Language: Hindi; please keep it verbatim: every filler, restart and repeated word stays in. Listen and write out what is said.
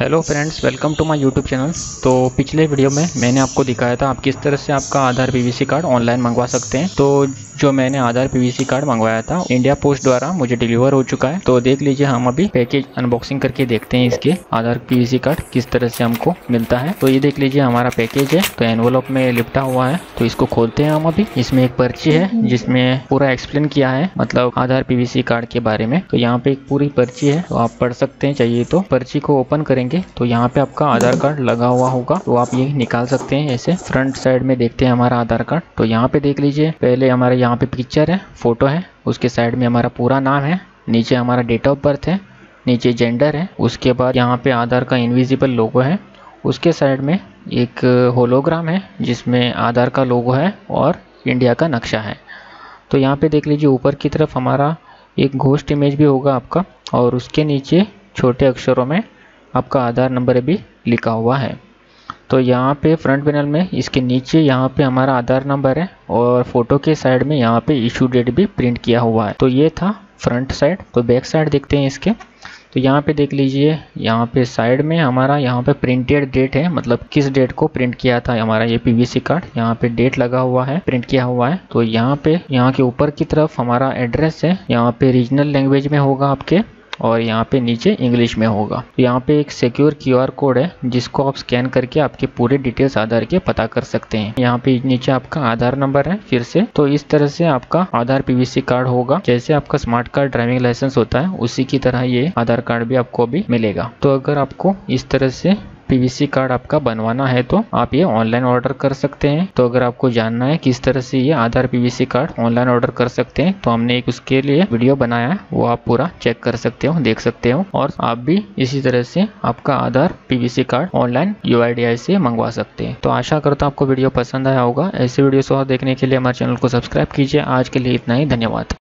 Hello friends, welcome to my YouTube channel. तो पिछले वीडियो में मैंने आपको दिखाया था आप किस तरह से आपका आधार पीवीसी कार्ड ऑनलाइन मंगवा सकते हैं। तो जो मैंने आधार पीवीसी कार्ड मंगवाया था इंडिया पोस्ट द्वारा मुझे डिलीवर हो चुका है। तो देख लीजिए, हम अभी पैकेज अनबॉक्सिंग करके देखते हैं इसके आधार पीवीसी कार्ड किस तरह से हमको मिलता है। तो ये देख लीजिए हमारा पैकेज है, तो एनवलप में लिपटा हुआ है। तो इसको खोलते हैं हम अभी। इसमें एक पर्ची है जिसमें पूरा एक्सप्लेन किया है, मतलब आधार पीवीसी कार्ड के बारे में। तो यहाँ पे एक पूरी पर्ची है, तो आप पढ़ सकते हैं चाहिए तो। पर्ची को ओपन करेंगे तो यहाँ पे आपका आधार कार्ड लगा हुआ होगा, तो आप ये निकाल सकते हैं। ऐसे फ्रंट साइड में देखते हैं हमारा आधार कार्ड। तो यहाँ पे देख लीजिए, पहले हमारे यहाँ पे पिक्चर है, फोटो है, उसके साइड में हमारा पूरा नाम है, नीचे हमारा डेट ऑफ बर्थ है, नीचे जेंडर है, उसके बाद यहाँ पे आधार का इनविजिबल लोगो है, उसके साइड में एक होलोग्राम है जिसमें आधार का लोगो है और इंडिया का नक्शा है। तो यहाँ पे देख लीजिए ऊपर की तरफ हमारा एक घोस्ट इमेज भी होगा आपका, और उसके नीचे छोटे अक्षरों में आपका आधार नंबर भी लिखा हुआ है। तो यहाँ पे फ्रंट पैनल में इसके नीचे यहाँ पे हमारा आधार नंबर है, और फोटो के साइड में यहाँ पे इशू डेट भी प्रिंट किया हुआ है। तो ये था फ्रंट साइड। तो बैक साइड देखते हैं इसके। तो यहाँ पे देख लीजिए, यहाँ पे साइड में हमारा यहाँ पे प्रिंटेड डेट है, मतलब किस डेट को प्रिंट किया था हमारा ये पीवीसी कार्ड। यहाँ पे डेट लगा हुआ है, प्रिंट किया हुआ है। तो यहाँ पे यहाँ के ऊपर की तरफ हमारा एड्रेस है, यहाँ पे रीजनल लैंग्वेज में होगा आपके, और यहाँ पे नीचे इंग्लिश में होगा। तो यहाँ पे एक सिक्योर क्यूआर कोड है जिसको आप स्कैन करके आपके पूरे डिटेल्स आधार के पता कर सकते हैं। यहाँ पे नीचे आपका आधार नंबर है फिर से। तो इस तरह से आपका आधार पीवीसी कार्ड होगा। जैसे आपका स्मार्ट कार्ड ड्राइविंग लाइसेंस होता है उसी की तरह ये आधार कार्ड भी आपको अभी मिलेगा। तो अगर आपको इस तरह से पीवीसी कार्ड आपका बनवाना है तो आप ये ऑनलाइन ऑर्डर कर सकते हैं। तो अगर आपको जानना है किस तरह से ये Aadhaar PVC card online order कर सकते हैं, तो हमने एक उसके लिए वीडियो बनाया है, वो आप पूरा चेक कर सकते हो, देख सकते हो, और आप भी इसी तरह से आपका Aadhaar PVC card online UIDAI से मंगवा सकते हैं। तो आशा करता हूँ आपको वीडियो पसंद आया होगा। ऐसे वीडियो और देखने के लिए हमारे चैनल को सब्सक्राइब कीजिए। आज के लिए इतना ही, धन्यवाद।